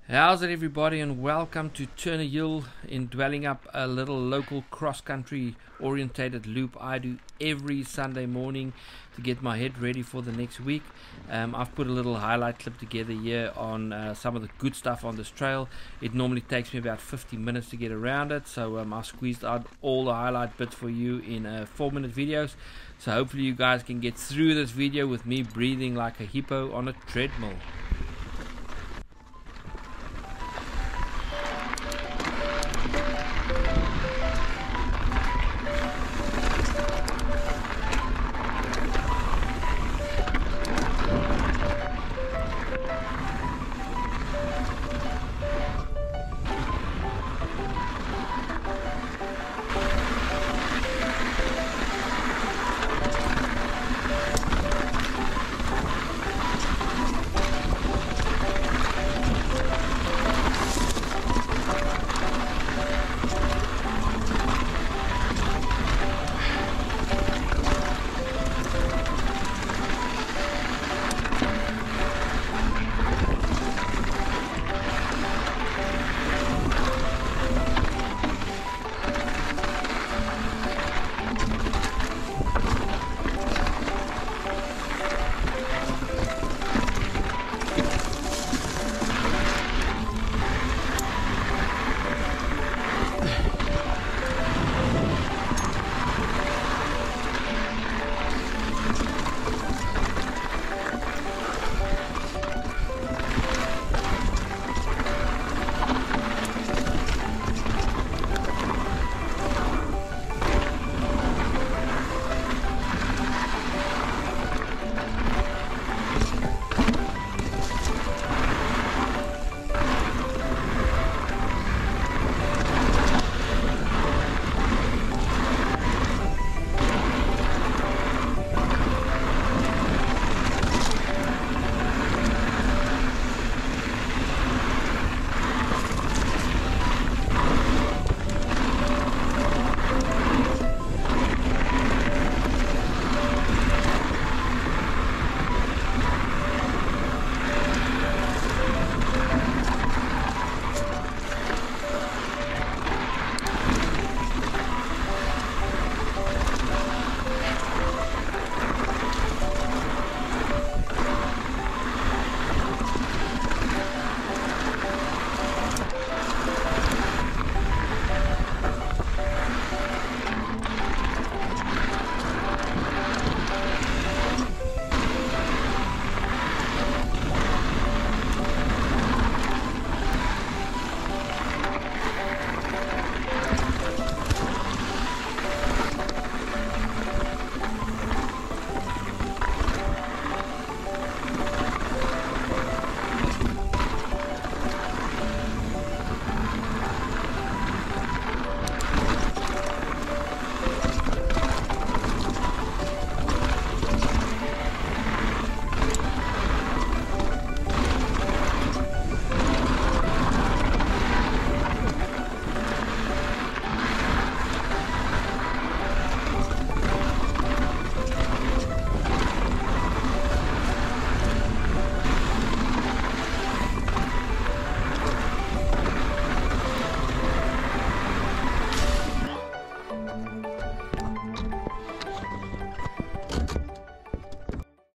How's it, everybody, and welcome to Turner Hill in dwelling up a little local cross-country orientated loop I do every Sunday morning to get my head ready for the next week. I've put a little highlight clip together here on some of the good stuff on this trail. It normally takes me about 50 minutes to get around it, so I squeezed out all the highlight bits for you in 4-minute videos. So hopefully you guys can get through this video with me breathing like a hippo on a treadmill.